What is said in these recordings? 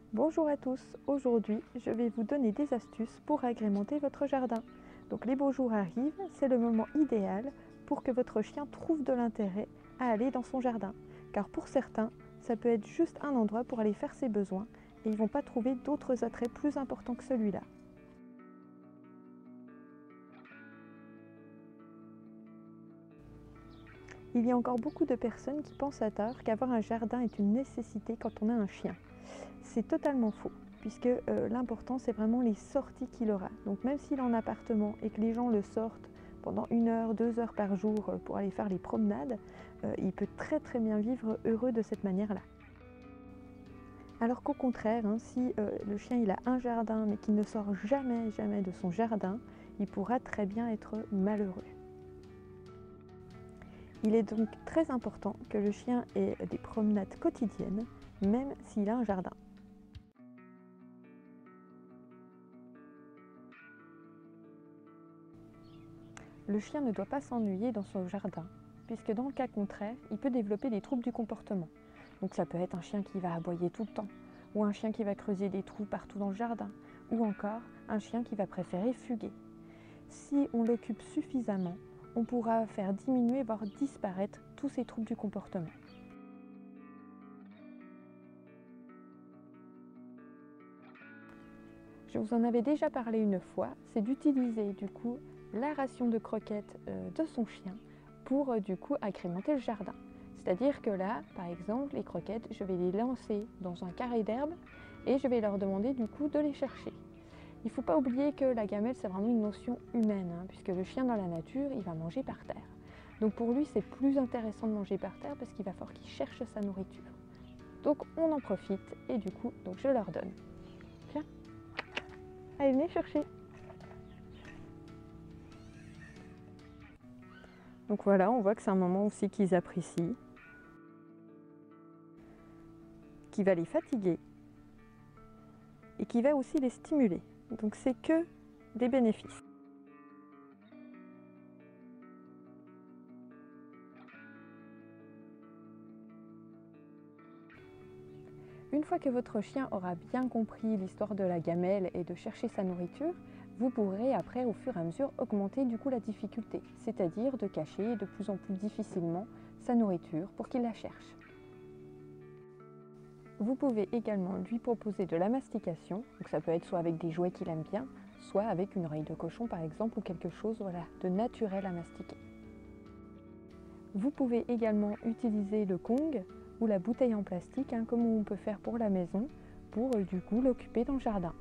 Bonjour à tous, aujourd'hui je vais vous donner des astuces pour agrémenter votre jardin. Donc les beaux jours arrivent, c'est le moment idéal pour que votre chien trouve de l'intérêt à aller dans son jardin. Car pour certains, ça peut être juste un endroit pour aller faire ses besoins et ils ne vont pas trouver d'autres attraits plus importants que celui-là. Il y a encore beaucoup de personnes qui pensent à tort qu'avoir un jardin est une nécessité quand on a un chien. C'est totalement faux, puisque l'important c'est vraiment les sorties qu'il aura. Donc même s'il est en appartement et que les gens le sortent pendant 1 heure, 2 heures par jour pour aller faire les promenades, il peut très bien vivre heureux de cette manière-là. Alors qu'au contraire, si le chien il a un jardin mais qu'il ne sort jamais de son jardin, il pourra très bien être malheureux. Il est donc très important que le chien ait des promenades quotidiennes, même s'il a un jardin. Le chien ne doit pas s'ennuyer dans son jardin, puisque dans le cas contraire, il peut développer des troubles du comportement. Donc ça peut être un chien qui va aboyer tout le temps, ou un chien qui va creuser des trous partout dans le jardin, ou encore un chien qui va préférer fuguer. Si on l'occupe suffisamment, on pourra faire diminuer, voire disparaître tous ces troubles du comportement. Je vous en avais déjà parlé une fois, c'est d'utiliser du coup la ration de croquettes de son chien pour du coup agrémenter le jardin. C'est-à-dire que là, par exemple, les croquettes, je vais les lancer dans un carré d'herbe et je vais leur demander du coup de les chercher. Il ne faut pas oublier que la gamelle, c'est vraiment une notion humaine, puisque le chien dans la nature, il va manger par terre. Donc pour lui, c'est plus intéressant de manger par terre parce qu'il va falloir qu'il cherche sa nourriture. Donc on en profite et du coup, donc je leur donne. Tiens, allez, venez chercher. Donc voilà, on voit que c'est un moment aussi qu'ils apprécient, qui va les fatiguer et qui va aussi les stimuler. Donc c'est que des bénéfices. Une fois que votre chien aura bien compris l'histoire de la gamelle et de chercher sa nourriture, vous pourrez après au fur et à mesure augmenter du coup la difficulté, c'est-à-dire de cacher de plus en plus difficilement sa nourriture pour qu'il la cherche. Vous pouvez également lui proposer de la mastication, donc ça peut être soit avec des jouets qu'il aime bien, soit avec une oreille de cochon par exemple ou quelque chose de naturel à mastiquer. Vous pouvez également utiliser le Kong ou la bouteille en plastique, comme on peut faire pour la maison, pour du coup l'occuper dans le jardin.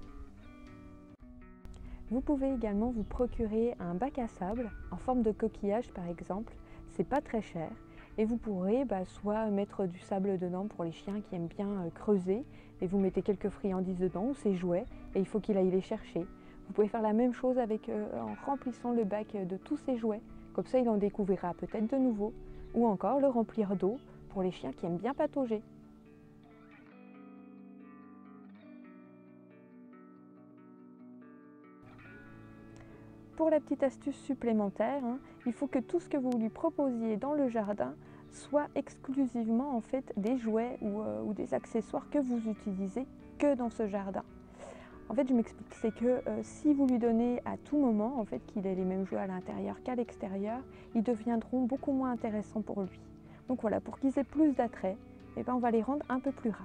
Vous pouvez également vous procurer un bac à sable en forme de coquillage par exemple, c'est pas très cher et vous pourrez soit mettre du sable dedans pour les chiens qui aiment bien creuser et vous mettez quelques friandises dedans ou ses jouets et il faut qu'il aille les chercher. Vous pouvez faire la même chose en remplissant le bac de tous ses jouets, comme ça il en découvrira peut-être de nouveaux, ou encore le remplir d'eau pour les chiens qui aiment bien patauger. Pour la petite astuce supplémentaire, il faut que tout ce que vous lui proposiez dans le jardin soit exclusivement en fait des jouets ou des accessoires que vous utilisez que dans ce jardin. En fait, je m'explique, c'est que si vous lui donnez à tout moment en fait qu'il ait les mêmes jouets à l'intérieur qu'à l'extérieur, ils deviendront beaucoup moins intéressants pour lui. Donc voilà, pour qu'ils aient plus d'attrait, on va les rendre un peu plus rares.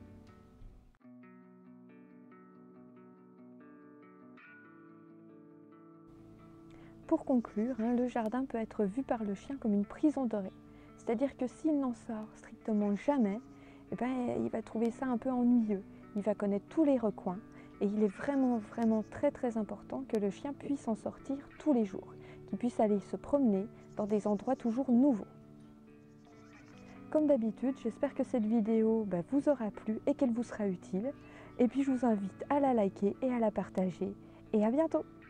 Pour conclure, le jardin peut être vu par le chien comme une prison dorée. C'est-à-dire que s'il n'en sort strictement jamais, il va trouver ça un peu ennuyeux. Il va connaître tous les recoins et il est vraiment très important que le chien puisse en sortir tous les jours, qu'il puisse aller se promener dans des endroits toujours nouveaux. Comme d'habitude, j'espère que cette vidéo vous aura plu et qu'elle vous sera utile. Et puis je vous invite à la liker et à la partager. Et à bientôt!